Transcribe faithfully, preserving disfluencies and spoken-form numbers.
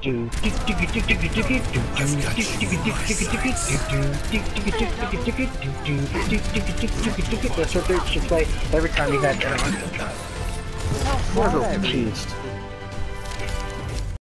what they should play every time you got that. What a cheese.